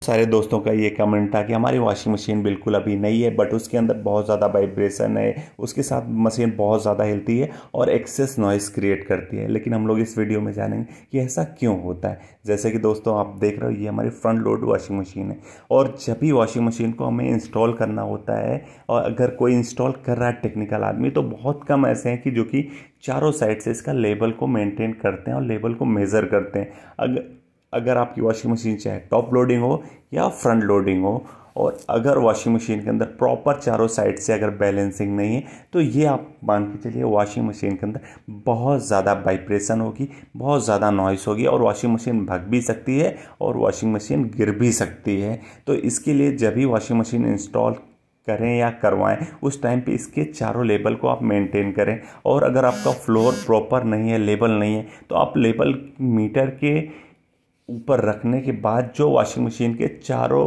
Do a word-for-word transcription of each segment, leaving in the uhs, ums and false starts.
सारे दोस्तों का ये कमेंट था कि हमारी वॉशिंग मशीन बिल्कुल अभी नई है बट उसके अंदर बहुत ज़्यादा वाइब्रेशन है, उसके साथ मशीन बहुत ज़्यादा हिलती है और एक्सेस नॉइस क्रिएट करती है। लेकिन हम लोग इस वीडियो में जानेंगे कि ऐसा क्यों होता है। जैसे कि दोस्तों आप देख रहे हो, ये हमारी फ्रंट लोड वॉशिंग मशीन है और जब भी वॉशिंग मशीन को हमें इंस्टॉल करना होता है, और अगर कोई इंस्टॉल कर रहा है टेक्निकल आदमी, तो बहुत कम ऐसे हैं कि जो कि चारों साइड से इसका लेवल को मेंटेन करते हैं और लेवल को मेज़र करते हैं। अगर अगर आपकी वॉशिंग मशीन चाहे टॉप लोडिंग हो या फ्रंट लोडिंग हो, और अगर वॉशिंग मशीन के अंदर प्रॉपर चारों साइड से अगर बैलेंसिंग नहीं है, तो ये आप मान के चलिए वॉशिंग मशीन के अंदर बहुत ज़्यादा वाइब्रेशन होगी, बहुत ज़्यादा नॉइस होगी और वॉशिंग मशीन भग भी सकती है और वॉशिंग मशीन गिर भी सकती है। तो इसके लिए जब भी वॉशिंग मशीन इंस्टॉल करें या करवाएं, उस टाइम पे इसके चारों लेवल को आप मेंटेन करें। और अगर आपका फ्लोर प्रॉपर नहीं है, लेवल नहीं है, तो आप लेवल मीटर के ऊपर रखने के बाद जो वॉशिंग मशीन के चारों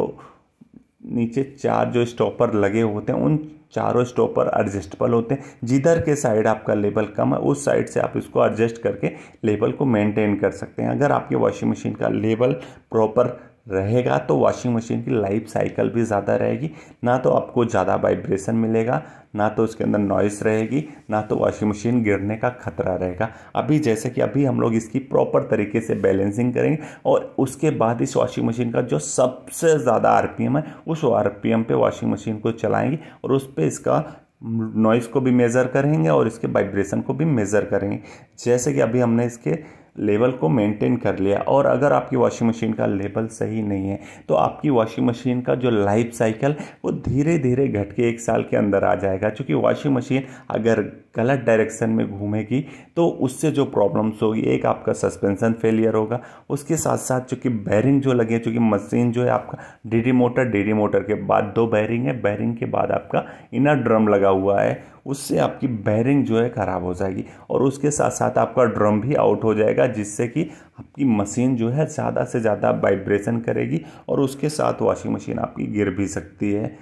नीचे चार जो स्टॉपर लगे होते हैं, उन चारों स्टॉपर एडजस्टेबल होते हैं। जिधर के साइड आपका लेवल कम है, उस साइड से आप इसको एडजस्ट करके लेवल को मेंटेन कर सकते हैं। अगर आपकी वॉशिंग मशीन का लेवल प्रॉपर रहेगा तो वॉशिंग मशीन की लाइफ साइकिल भी ज़्यादा रहेगी, ना तो आपको ज़्यादा वाइब्रेशन मिलेगा, ना तो उसके अंदर नॉइस रहेगी, ना तो वॉशिंग मशीन गिरने का खतरा रहेगा। अभी जैसे कि अभी हम लोग इसकी प्रॉपर तरीके से बैलेंसिंग करेंगे और उसके बाद इस वॉशिंग मशीन का जो सबसे ज़्यादा आरपीएम है, उस आरपीएम पे वॉशिंग मशीन को चलाएंगे और उस पर इसका नॉइस को भी मेज़र करेंगे और इसके वाइब्रेशन को भी मेज़र करेंगे। जैसे कि अभी हमने इसके लेवल को मेंटेन कर लिया। और अगर आपकी वॉशिंग मशीन का लेवल सही नहीं है, तो आपकी वॉशिंग मशीन का जो लाइफ साइकिल वो धीरे धीरे घट के एक साल के अंदर आ जाएगा। क्योंकि वॉशिंग मशीन अगर गलत डायरेक्शन में घूमेगी तो उससे जो प्रॉब्लम्स होगी, एक आपका सस्पेंशन फेलियर होगा, उसके साथ साथ चूँकि बैरिंग जो लगे, चूँकि मशीन जो है आपका डीडी मोटर, डीडी मोटर के बाद दो बैरिंग है, बैरिंग के बाद आपका इनर ड्रम लगा हुआ है, उससे आपकी बैरिंग जो है ख़राब हो जाएगी और उसके साथ साथ आपका ड्रम भी आउट हो जाएगा, जिससे कि आपकी मशीन जो है ज़्यादा से ज़्यादा वाइब्रेशन करेगी और उसके साथ वॉशिंग मशीन आपकी गिर भी सकती है।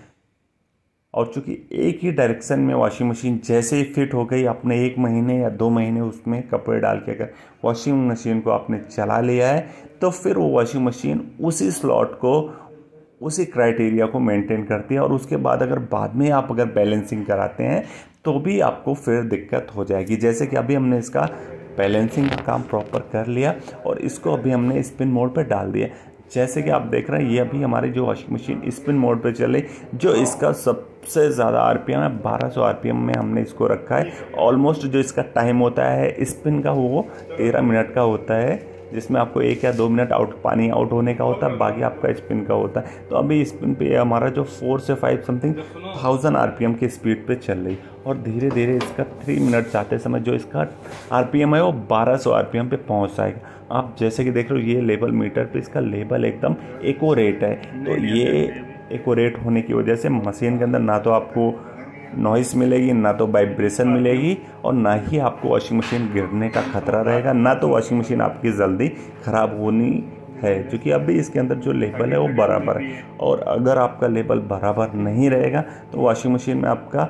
और चूँकि एक ही डायरेक्शन में वॉशिंग मशीन जैसे ही फिट हो गई, आपने एक महीने या दो महीने उसमें कपड़े डाल के अगर वॉशिंग मशीन को आपने चला लिया है, तो फिर वो वॉशिंग मशीन उसी स्लॉट को, उसी क्राइटेरिया को मेंटेन करती है। और उसके बाद अगर बाद में आप अगर बैलेंसिंग कराते हैं तो भी आपको फिर दिक्कत हो जाएगी। जैसे कि अभी हमने इसका बैलेंसिंग का काम प्रॉपर कर लिया और इसको अभी हमने स्पिन मोड पे डाल दिया। जैसे कि आप देख रहे हैं, ये अभी हमारी जो वॉशिंग मशीन स्पिन मोड पे चले, जो इसका सबसे ज़्यादा आरपीएम है, बारह सौ आरपीएम में हमने इसको रखा है। ऑलमोस्ट जो इसका टाइम होता है स्पिन का, वो तेरह मिनट का होता है, जिसमें आपको एक या दो मिनट आउट पानी आउट होने का होता है, बाकी आपका स्पिन का होता है। तो अभी स्पिन पे हमारा जो फोर से फाइव समथिंग थाउजेंड आरपीएम की स्पीड पे चल रही, और धीरे धीरे इसका थ्री मिनट जाते समय जो इसका आरपीएम है वो बारह सौ आरपीएम पे पहुंच जाएगा। आप जैसे कि देख रहे हो, ये लेवल मीटर पे इसका लेवल एकदम एक्यूरेट है। तो ये एक्यूरेट होने की वजह से मशीन के अंदर ना तो आपको नॉइस मिलेगी, ना तो वाइब्रेशन मिलेगी, और ना ही आपको वॉशिंग मशीन गिरने का खतरा रहेगा, ना तो वॉशिंग मशीन आपकी जल्दी ख़राब होनी है। क्योंकि अभी इसके अंदर जो लेवल है वो बराबर है, और अगर आपका लेवल बराबर नहीं रहेगा तो वॉशिंग मशीन में आपका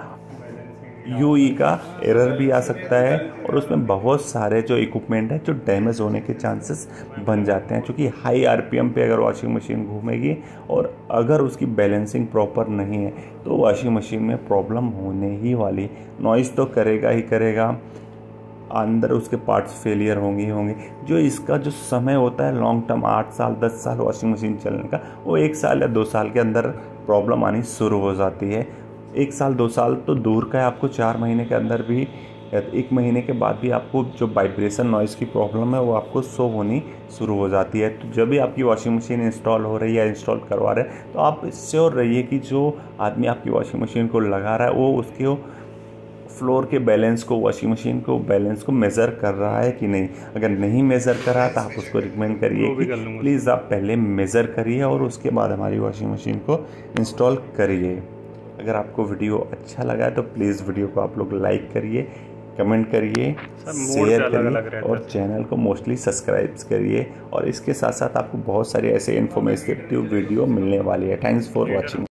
यूई का एरर भी आ सकता है और उसमें बहुत सारे जो इक्विपमेंट है जो डैमेज होने के चांसेस बन जाते हैं। क्योंकि हाई आरपीएम पे अगर वॉशिंग मशीन घूमेगी और अगर उसकी बैलेंसिंग प्रॉपर नहीं है, तो वॉशिंग मशीन में प्रॉब्लम होने ही वाली। नॉइस तो करेगा ही करेगा, अंदर उसके पार्ट्स फेलियर होंगे ही होंगे। जो इसका जो समय होता है लॉन्ग टर्म, आठ साल दस साल वॉशिंग मशीन चलने का, वो एक साल या दो साल के अंदर प्रॉब्लम आनी शुरू हो जाती है। एक साल दो साल तो दूर का है, आपको चार महीने के अंदर भी, एक महीने के बाद भी आपको जो वाइब्रेशन नॉइज़ की प्रॉब्लम है वो आपको शो होनी शुरू हो जाती है। तो जब भी आपकी वॉशिंग मशीन इंस्टॉल हो रही है, इंस्टॉल करवा रहे हैं, तो आप श्योर रहिए कि जो आदमी आपकी वॉशिंग मशीन को लगा रहा है वो उसके फ्लोर के बैलेंस को, वॉशिंग मशीन को बैलेंस को मेज़र कर रहा है कि नहीं। अगर नहीं मेज़र कर रहा है तो आप उसको रिकमेंड करिए कि प्लीज़ आप पहले मेज़र करिए और उसके बाद हमारी वॉशिंग मशीन को इंस्टॉल करिए। अगर आपको वीडियो अच्छा लगा है तो प्लीज़ वीडियो को आप लोग लाइक करिए, कमेंट करिए, शेयर करिए और चैनल को मोस्टली सब्सक्राइब करिए। और इसके साथ साथ आपको बहुत सारे ऐसे इन्फॉर्मेटिव वीडियो मिलने वाली है। Thanks for watching.